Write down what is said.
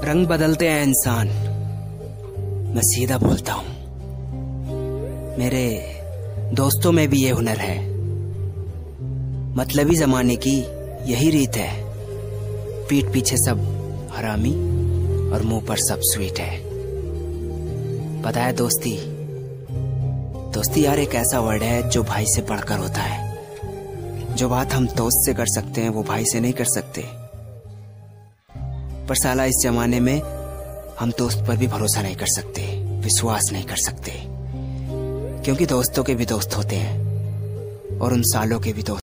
रंग बदलते हैं इंसान, मैं सीधा बोलता हूं। मेरे दोस्तों में भी ये हुनर है, मतलबी जमाने की यही रीत है। पीठ पीछे सब हरामी और मुंह पर सब स्वीट है। पता है दोस्ती, दोस्ती यार एक ऐसा वर्ड है जो भाई से बढ़कर होता है। जो बात हम दोस्त से कर सकते हैं वो भाई से नहीं कर सकते। पर साला इस जमाने में हम दोस्त पर भी भरोसा नहीं कर सकते, विश्वास नहीं कर सकते, क्योंकि दोस्तों के भी दोस्त होते हैं और उन सालों के भी दोस्त।